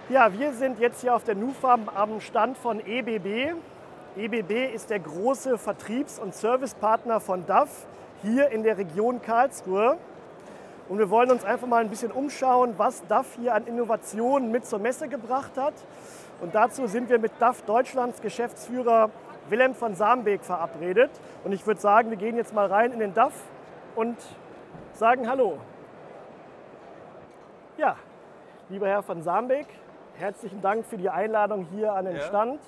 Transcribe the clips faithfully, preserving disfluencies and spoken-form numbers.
Ja, wir sind jetzt hier auf der nufarm am Stand von E B B. E B B ist der große Vertriebs- und Servicepartner von D A F hier in der Region Karlsruhe. Und wir wollen uns einfach mal ein bisschen umschauen, was D A F hier an Innovationen mit zur Messe gebracht hat. Und dazu sind wir mit D A F Deutschlands Geschäftsführer Willem van Saembeek verabredet. Und ich würde sagen, wir gehen jetzt mal rein in den D A F und sagen Hallo. Ja, lieber Herr van Saembeek, herzlichen Dank für die Einladung hier an den ja. Stand.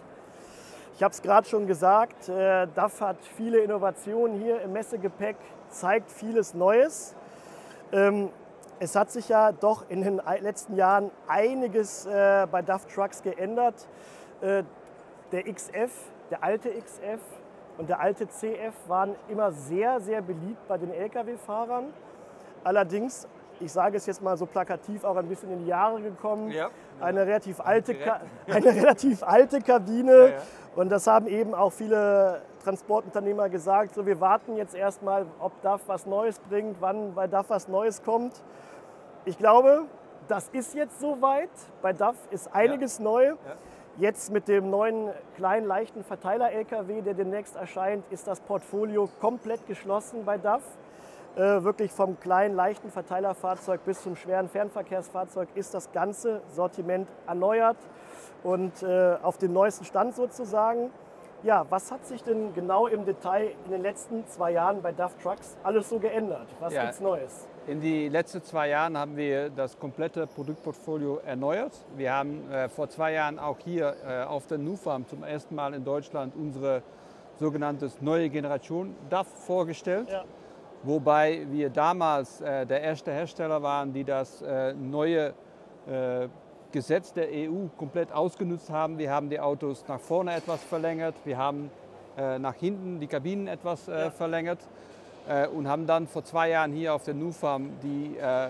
Ich habe es gerade schon gesagt, äh, D A F hat viele Innovationen hier im Messegepäck, zeigt vieles Neues. Ähm, es hat sich ja doch in den letzten Jahren einiges äh, bei D A F Trucks geändert. Äh, der X F, der alte X F und der alte C F waren immer sehr, sehr beliebt bei den Lkw-Fahrern. Allerdings, ich sage es jetzt mal so plakativ, auch ein bisschen in die Jahre gekommen. Ja. Eine, relativ alte eine relativ alte Kabine. Ja, ja. Und das haben eben auch viele Transportunternehmer gesagt. So, wir warten jetzt erstmal, ob D A F was Neues bringt, wann bei D A F was Neues kommt. Ich glaube, das ist jetzt soweit. Bei D A F ist einiges ja. neu. Ja. Jetzt mit dem neuen kleinen, leichten Verteiler-Lkw, der demnächst erscheint, ist das Portfolio komplett geschlossen bei D A F. Äh, wirklich vom kleinen, leichten Verteilerfahrzeug bis zum schweren Fernverkehrsfahrzeug ist das ganze Sortiment erneuert und äh, auf dem neuesten Stand sozusagen. Ja, was hat sich denn genau im Detail in den letzten zwei Jahren bei D A F Trucks alles so geändert? Was ja, gibt's Neues? In den letzten zwei Jahren haben wir das komplette Produktportfolio erneuert. Wir haben äh, vor zwei Jahren auch hier äh, auf der nufarm zum ersten Mal in Deutschland unsere sogenannte neue Generation D A F vorgestellt. Ja. Wobei wir damals äh, der erste Hersteller waren, die das äh, neue äh, Gesetz der E U komplett ausgenutzt haben. Wir haben die Autos nach vorne etwas verlängert, wir haben äh, nach hinten die Kabinen etwas äh, ja. verlängert äh, und haben dann vor zwei Jahren hier auf der nufarm die äh,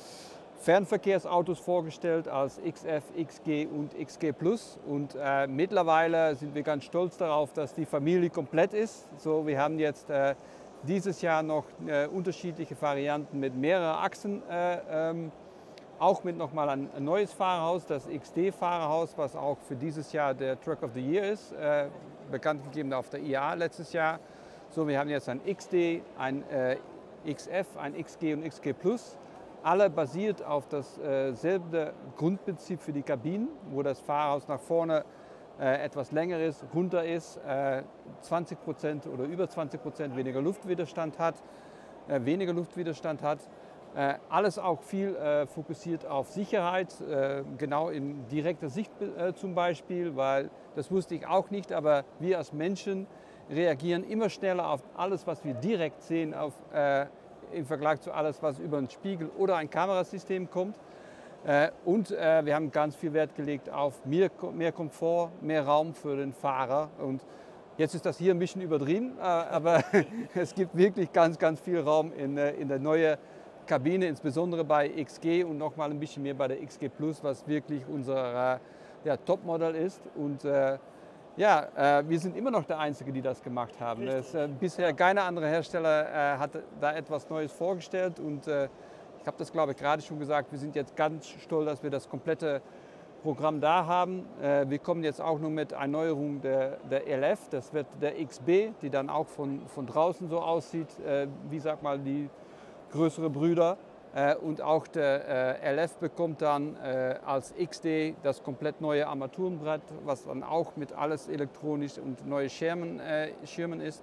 Fernverkehrsautos vorgestellt als X F, X G und X G Plus. Und äh, mittlerweile sind wir ganz stolz darauf, dass die Familie komplett ist. So, wir haben jetzt äh, dieses Jahr noch äh, unterschiedliche Varianten mit mehreren Achsen, äh, ähm, auch mit nochmal ein, ein neues Fahrerhaus, das X D-Fahrerhaus, was auch für dieses Jahr der Truck of the Year ist, äh, bekannt gegeben auf der I A letztes Jahr. So, wir haben jetzt ein X D, ein äh, X F, ein X G und X G Plus, alle basiert auf dasselbe äh, Grundprinzip für die Kabinen, wo das Fahrerhaus nach vorne Äh, etwas länger ist, runter ist, äh, zwanzig Prozent oder über zwanzig Prozent weniger Luftwiderstand hat, äh, weniger Luftwiderstand hat. Äh, alles auch viel äh, fokussiert auf Sicherheit, äh, genau in direkter Sicht äh, zum Beispiel, weil das wusste ich auch nicht, aber wir als Menschen reagieren immer schneller auf alles, was wir direkt sehen, auf, äh, im Vergleich zu alles, was über einen Spiegel oder ein Kamerasystem kommt. Äh, und äh, wir haben ganz viel Wert gelegt auf mehr, mehr Komfort, mehr Raum für den Fahrer. Und jetzt ist das hier ein bisschen übertrieben, äh, aber es gibt wirklich ganz, ganz viel Raum in, äh, in der neuen Kabine, insbesondere bei X G und noch mal ein bisschen mehr bei der X G Plus, was wirklich unser äh, ja, Topmodell ist. Und äh, ja, äh, wir sind immer noch der Einzige, die das gemacht haben. Es, äh, bisher kein anderer Hersteller äh, hat da etwas Neues vorgestellt. Und, äh, Ich habe das, glaube ich, gerade schon gesagt, wir sind jetzt ganz stolz, dass wir das komplette Programm da haben. Wir kommen jetzt auch noch mit Erneuerung der, der L F, das wird der X B, die dann auch von, von draußen so aussieht, wie sag mal die größere Brüder. Und auch der L F bekommt dann als X D das komplett neue Armaturenbrett, was dann auch mit alles elektronisch und neue Schirmen, Schirmen ist.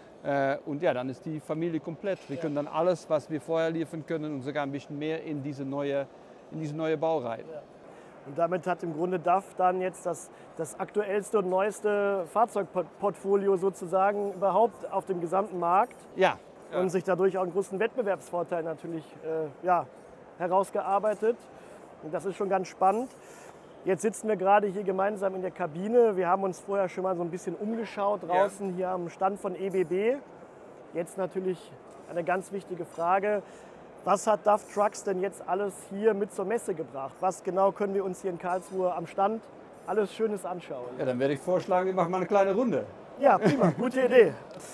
Und ja, dann ist die Familie komplett. Wir können dann alles, was wir vorher liefern können und sogar ein bisschen mehr in diese neue, in diese neue Baureihe. Ja. Und damit hat im Grunde D A F dann jetzt das, das aktuellste und neueste Fahrzeugportfolio sozusagen überhaupt auf dem gesamten Markt. Ja. Ja. Und sich dadurch auch einen großen Wettbewerbsvorteil natürlich äh, ja, herausgearbeitet. Und das ist schon ganz spannend. Jetzt sitzen wir gerade hier gemeinsam in der Kabine. Wir haben uns vorher schon mal so ein bisschen umgeschaut draußen ja. hier am Stand von E B B. Jetzt natürlich eine ganz wichtige Frage. Was hat D A F Trucks denn jetzt alles hier mit zur Messe gebracht? Was genau können wir uns hier in Karlsruhe am Stand alles Schönes anschauen? Ja, dann werde ich vorschlagen, wir machen mal eine kleine Runde. Ja, prima, gute Idee.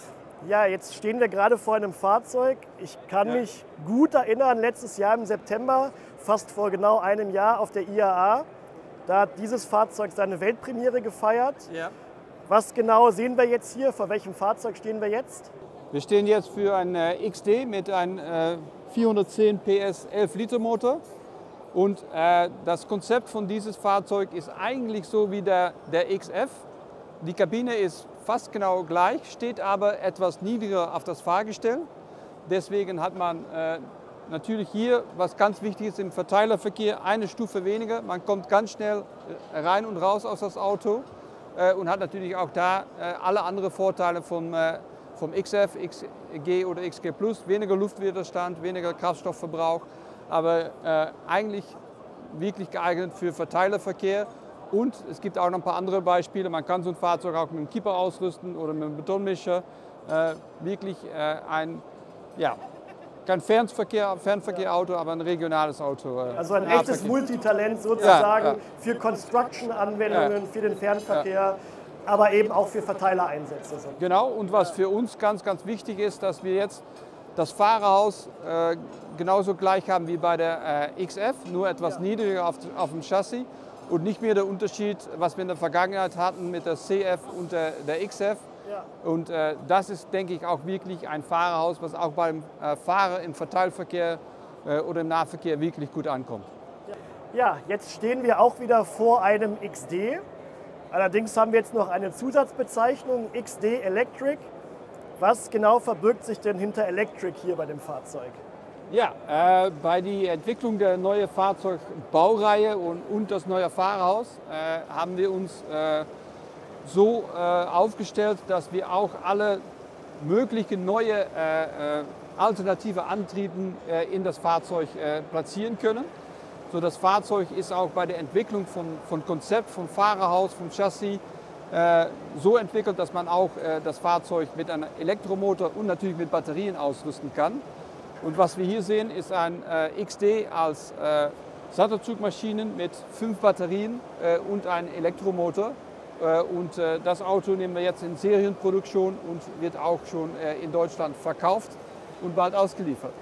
Ja, jetzt stehen wir gerade vor einem Fahrzeug. Ich kann ja. mich gut erinnern, letztes Jahr im September, fast vor genau einem Jahr auf der I A A, Da hat dieses Fahrzeug seine Weltpremiere gefeiert. Ja. Was genau sehen wir jetzt hier? Vor welchem Fahrzeug stehen wir jetzt? Wir stehen jetzt für ein äh, X D mit einem äh, vierhundertzehn P S elf Liter Motor. Und äh, das Konzept von dieses Fahrzeug ist eigentlich so wie der, der X F. Die Kabine ist fast genau gleich, steht aber etwas niedriger auf das Fahrgestell. Deswegen hat man äh, natürlich hier, was ganz wichtig ist im Verteilerverkehr, eine Stufe weniger. Man kommt ganz schnell rein und raus aus das Auto äh, und hat natürlich auch da äh, alle anderen Vorteile vom, äh, vom X F, X G oder X G Plus. Weniger Luftwiderstand, weniger Kraftstoffverbrauch. Aber äh, eigentlich wirklich geeignet für Verteilerverkehr. Und es gibt auch noch ein paar andere Beispiele. Man kann so ein Fahrzeug auch mit einem Kipper ausrüsten oder mit einem Betonmischer. Äh, wirklich äh, ein, ja, kein Fernverkehr, Fernverkehrauto, aber ein regionales Auto. Äh, also ein echtes Multitalent sozusagen ja, ja. für Construction-Anwendungen, Ja. für den Fernverkehr, Ja. aber eben auch für Verteilereinsätze. Genau, und was für uns ganz, ganz wichtig ist, dass wir jetzt das Fahrerhaus äh, genauso gleich haben wie bei der äh, X F, nur etwas ja. niedriger auf, auf dem Chassis und nicht mehr der Unterschied, was wir in der Vergangenheit hatten mit der C F und der, der X F. Ja. Und äh, das ist, denke ich, auch wirklich ein Fahrerhaus, was auch beim äh, Fahrer im Verteilverkehr äh, oder im Nahverkehr wirklich gut ankommt. Ja, jetzt stehen wir auch wieder vor einem X D. Allerdings haben wir jetzt noch eine Zusatzbezeichnung, X D Electric. Was genau verbirgt sich denn hinter Electric hier bei dem Fahrzeug? Ja, äh, bei der Entwicklung der neuen Fahrzeugbaureihe und, und das neue Fahrerhaus äh, haben wir uns äh, so äh, aufgestellt, dass wir auch alle möglichen neue äh, äh, alternative Antriebe äh, in das Fahrzeug äh, platzieren können. So, das Fahrzeug ist auch bei der Entwicklung von, von Konzept, vom Fahrerhaus, vom Chassis äh, so entwickelt, dass man auch äh, das Fahrzeug mit einem Elektromotor und natürlich mit Batterien ausrüsten kann. Und was wir hier sehen, ist ein äh, X D als äh, Sattelzugmaschinen mit fünf Batterien äh, und einem Elektromotor. Äh, und äh, das Auto nehmen wir jetzt in Serienproduktion und wird auch schon äh, in Deutschland verkauft und bald ausgeliefert.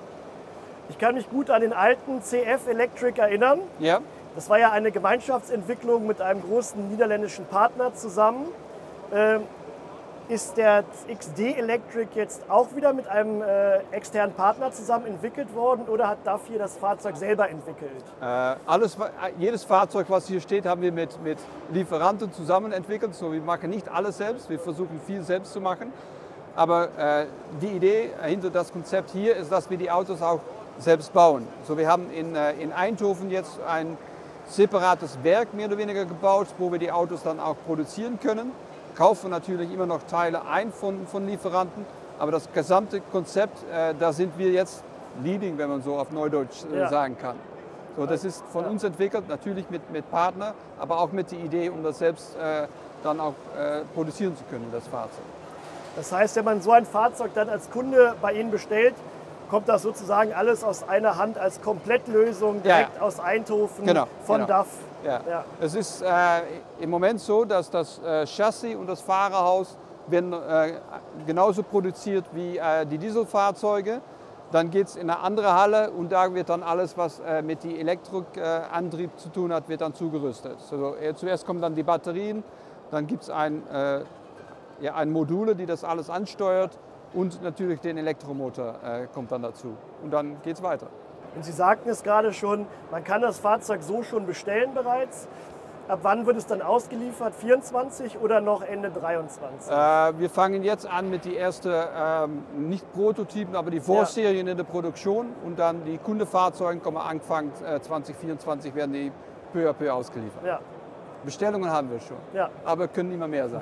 Ich kann mich gut an den alten C F Electric erinnern. Ja. Das war ja eine Gemeinschaftsentwicklung mit einem großen niederländischen Partner zusammen. Ähm, ist der X D Electric jetzt auch wieder mit einem äh, externen Partner zusammen entwickelt worden oder hat D A F hier das Fahrzeug selber entwickelt? Äh, alles, jedes Fahrzeug, was hier steht, haben wir mit, mit Lieferanten zusammen entwickelt. So, wir machen nicht alles selbst, wir versuchen viel selbst zu machen. Aber äh, die Idee hinter das Konzept hier ist, dass wir die Autos auch selbst bauen. So, wir haben in, äh, in Eindhoven jetzt ein separates Werk mehr oder weniger gebaut, wo wir die Autos dann auch produzieren können. Kaufen natürlich immer noch Teile ein von, von Lieferanten, aber das gesamte Konzept, äh, da sind wir jetzt leading, wenn man so auf Neudeutsch äh, ja. sagen kann. So, das ist von ja. uns entwickelt, natürlich mit, mit Partner, aber auch mit der Idee, um das selbst äh, dann auch äh, produzieren zu können, das Fahrzeug. Das heißt, wenn man so ein Fahrzeug dann als Kunde bei Ihnen bestellt, kommt das sozusagen alles aus einer Hand als Komplettlösung direkt ja. aus Eindhoven genau, von genau. D A F. Ja. Ja. Es ist äh, im Moment so, dass das äh, Chassis und das Fahrerhaus werden äh, genauso produziert wie äh, die Dieselfahrzeuge. Dann geht es in eine andere Halle und da wird dann alles, was äh, mit dem Elektroantrieb äh, zu tun hat, wird dann zugerüstet. Also, äh, zuerst kommen dann die Batterien, dann gibt es ein, äh, ja, ein Module, die das alles ansteuert. Und natürlich den Elektromotor äh, kommt dann dazu. Und dann geht es weiter. Und Sie sagten es gerade schon, man kann das Fahrzeug so schon bestellen bereits. Ab wann wird es dann ausgeliefert? vierundzwanzig oder noch Ende dreiundzwanzig? Äh, wir fangen jetzt an mit den ersten, ähm, nicht Prototypen, aber die Vorserien ja. in der Produktion. Und dann die Kundefahrzeuge kommen Anfang äh, zwanzig vierundzwanzig werden die peu à peu ausgeliefert. Ja. Bestellungen haben wir schon, ja. aber können immer mehr sein.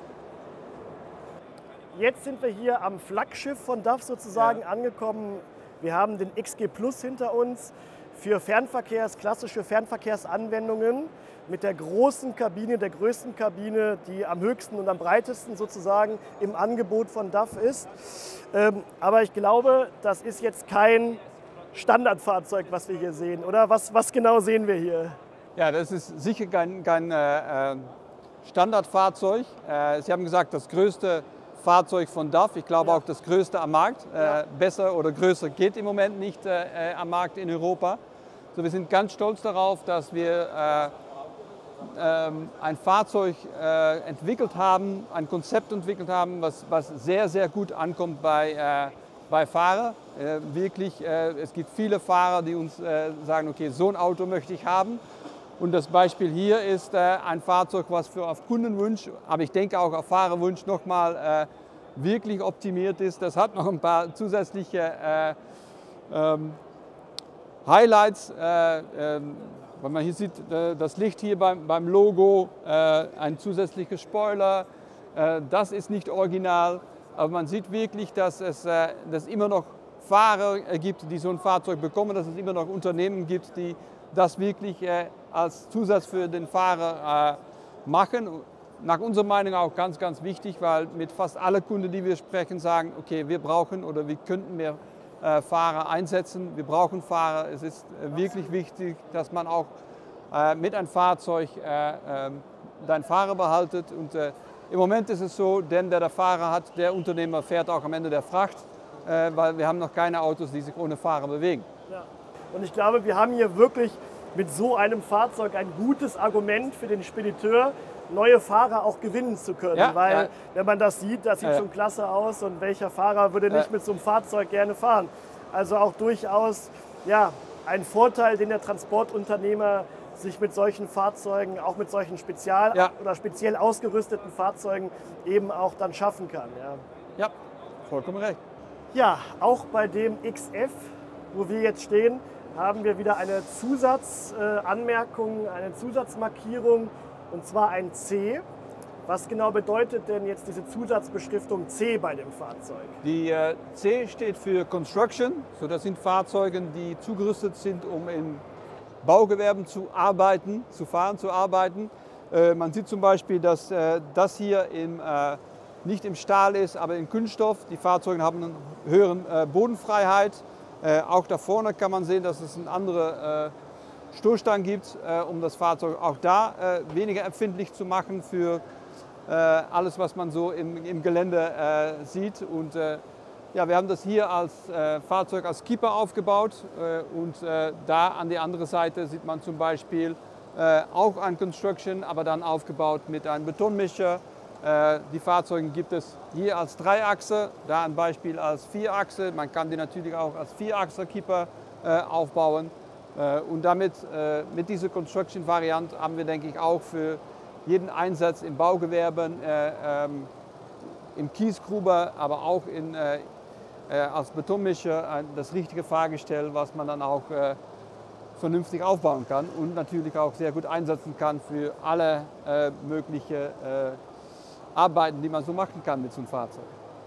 Jetzt sind wir hier am Flaggschiff von D A F sozusagen ja. angekommen. Wir haben den X G Plus hinter uns für Fernverkehrs, klassische Fernverkehrsanwendungen mit der großen Kabine, der größten Kabine, die am höchsten und am breitesten sozusagen im Angebot von D A F ist. Ähm, aber ich glaube, das ist jetzt kein Standardfahrzeug, was wir hier sehen, oder? Was, was genau sehen wir hier? Ja, das ist sicher kein, kein äh, Standardfahrzeug. Äh, Sie haben gesagt, das größte Fahrzeug von D A F, ich glaube ja. auch das größte am Markt. Ja. Äh, besser oder größer geht im Moment nicht äh, am Markt in Europa. So, wir sind ganz stolz darauf, dass wir äh, ähm, ein Fahrzeug äh, entwickelt haben, ein Konzept entwickelt haben, was, was sehr, sehr gut ankommt bei, äh, bei Fahrern. Äh, wirklich, äh, es gibt viele Fahrer, die uns äh, sagen, okay, so ein Auto möchte ich haben. Und das Beispiel hier ist äh, ein Fahrzeug, was für auf Kundenwunsch, aber ich denke auch auf Fahrerwunsch nochmal äh, wirklich optimiert ist. Das hat noch ein paar zusätzliche äh, ähm, Highlights. Äh, äh, wenn man hier sieht, äh, das Licht hier beim, beim Logo, äh, ein zusätzlicher Spoiler, äh, das ist nicht original, aber man sieht wirklich, dass es äh, dass immer noch Fahrer gibt, die so ein Fahrzeug bekommen, dass es immer noch Unternehmen gibt, die das wirklich äh, als Zusatz für den Fahrer äh, machen. Nach unserer Meinung auch ganz, ganz wichtig, weil mit fast allen Kunden, die wir sprechen, sagen, okay, wir brauchen oder wir könnten mehr äh, Fahrer einsetzen. Wir brauchen Fahrer. Es ist äh, wirklich wichtig, dass man auch äh, mit einem Fahrzeug äh, äh, den Fahrer behaltet. Und äh, im Moment ist es so, denn der der Fahrer hat, der Unternehmer fährt auch am Ende der Fracht, äh, weil wir haben noch keine Autos, die sich ohne Fahrer bewegen. Ja. Und ich glaube, wir haben hier wirklich mit so einem Fahrzeug ein gutes Argument für den Spediteur, neue Fahrer auch gewinnen zu können. Ja, weil ja. wenn man das sieht, das sieht ja. schon klasse aus und welcher Fahrer würde nicht ja. mit so einem Fahrzeug gerne fahren. Also auch durchaus ja, ein Vorteil, den der Transportunternehmer sich mit solchen Fahrzeugen, auch mit solchen spezial ja. oder speziell ausgerüsteten Fahrzeugen eben auch dann schaffen kann. Ja, ja, vollkommen recht. Ja, auch bei dem X F, wo wir jetzt stehen, haben wir wieder eine Zusatzanmerkung, äh, eine Zusatzmarkierung, und zwar ein C. Was genau bedeutet denn jetzt diese Zusatzbeschriftung C bei dem Fahrzeug? Die äh, C steht für Construction. So, das sind Fahrzeuge, die zugerüstet sind, um in Baugewerben zu arbeiten, zu fahren, zu arbeiten. Äh, man sieht zum Beispiel, dass äh, das hier im, äh, nicht im Stahl ist, aber in Kunststoff. Die Fahrzeuge haben eine höhere äh, Bodenfreiheit. Äh, auch da vorne kann man sehen, dass es einen anderen äh, Stoßstange gibt, äh, um das Fahrzeug auch da äh, weniger empfindlich zu machen für äh, alles, was man so im, im Gelände äh, sieht. Und äh, ja, wir haben das hier als äh, Fahrzeug als Keeper aufgebaut äh, und äh, da an die andere Seite sieht man zum Beispiel äh, auch ein Construction, aber dann aufgebaut mit einem Betonmischer. Äh, die Fahrzeuge gibt es hier als Dreiachse, da ein Beispiel als Vierachse. Man kann die natürlich auch als Vierachse-Keeper äh, aufbauen. Äh, und damit, äh, mit dieser Construction-Variante haben wir, denke ich, auch für jeden Einsatz im Baugewerbe, äh, ähm, im Kiesgruber, aber auch in, äh, äh, als Betonmischer äh, das richtige Fahrgestell, was man dann auch äh, vernünftig aufbauen kann und natürlich auch sehr gut einsetzen kann für alle äh, möglichen äh, Arbeiten, die man so machen kann mit so einem Fahrzeug.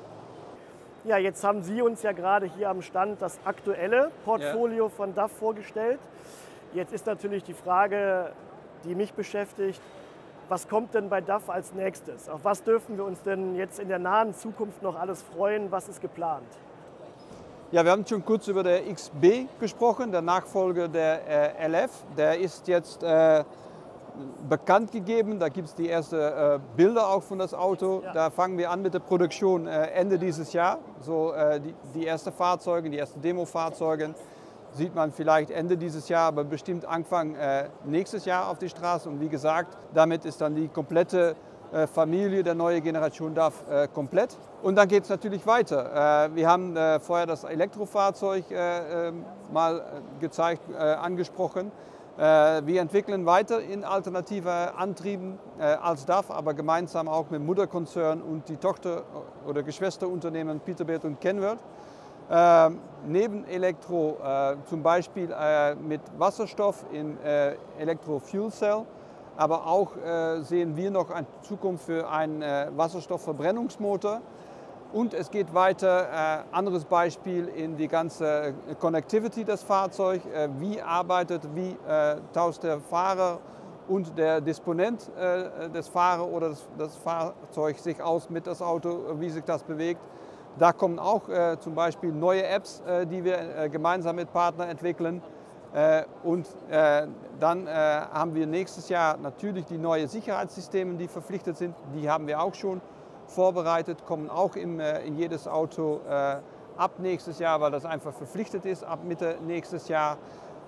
Ja, jetzt haben Sie uns ja gerade hier am Stand das aktuelle Portfolio ja. von D A F vorgestellt. Jetzt ist natürlich die Frage, die mich beschäftigt, was kommt denn bei D A F als nächstes? Auf was dürfen wir uns denn jetzt in der nahen Zukunft noch alles freuen? Was ist geplant? Ja, wir haben schon kurz über der X B gesprochen, der Nachfolger der äh, L F. Der ist jetzt äh, bekannt gegeben. Da gibt es die ersten äh, Bilder auch von das Auto. Ja. Da fangen wir an mit der Produktion äh, Ende dieses Jahr. So äh, die, die ersten Fahrzeuge, die ersten Demo-Fahrzeuge sieht man vielleicht Ende dieses Jahr, aber bestimmt Anfang äh, nächstes Jahr auf die Straße. Und wie gesagt, damit ist dann die komplette äh, Familie der neuen Generation D A F äh, komplett. Und dann geht es natürlich weiter. Äh, wir haben äh, vorher das Elektrofahrzeug äh, äh, mal gezeigt, äh, angesprochen. Äh, wir entwickeln weiter in alternative Antrieben äh, als D A F, aber gemeinsam auch mit dem Mutterkonzern und die Tochter- oder Geschwisterunternehmen Peterbilt und Kenworth. Äh, neben Elektro äh, zum Beispiel äh, mit Wasserstoff in äh, Elektro-Fuel Cell, aber auch äh, sehen wir noch eine Zukunft für einen äh, Wasserstoffverbrennungsmotor. Und es geht weiter, äh, anderes Beispiel in die ganze Connectivity des Fahrzeugs. Äh, wie arbeitet, wie äh, tauscht der Fahrer und der Disponent äh, des Fahrers oder das, das Fahrzeug sich aus mit das Auto, wie sich das bewegt. Da kommen auch äh, zum Beispiel neue Apps, äh, die wir äh, gemeinsam mit Partnern entwickeln. Äh, und äh, dann äh, haben wir nächstes Jahr natürlich die neuen Sicherheitssysteme, die verpflichtet sind. Die haben wir auch schon vorbereitet, kommen auch in, in jedes Auto äh, ab nächstes Jahr, weil das einfach verpflichtet ist, ab Mitte nächstes Jahr.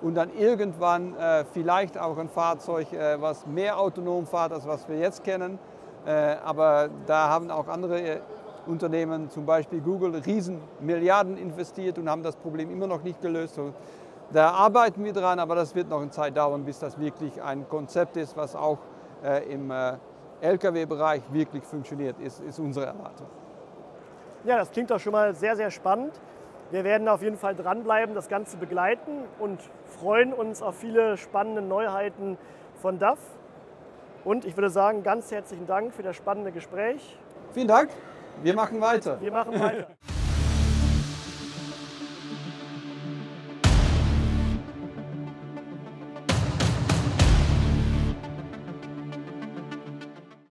und dann irgendwann äh, vielleicht auch ein Fahrzeug, äh, was mehr autonom fährt, als was wir jetzt kennen. Äh, aber da haben auch andere äh, Unternehmen, zum Beispiel Google, riesen Milliarden investiert und haben das Problem immer noch nicht gelöst. So, da arbeiten wir dran, aber das wird noch eine Zeit dauern, bis das wirklich ein Konzept ist, was auch äh, im äh, L K W-Bereich wirklich funktioniert, ist, ist unsere Erwartung. Ja, das klingt doch schon mal sehr, sehr spannend. Wir werden auf jeden Fall dranbleiben, das Ganze begleiten und freuen uns auf viele spannende Neuheiten von D A F. Und ich würde sagen, ganz herzlichen Dank für das spannende Gespräch. Vielen Dank, wir machen weiter. Wir machen weiter.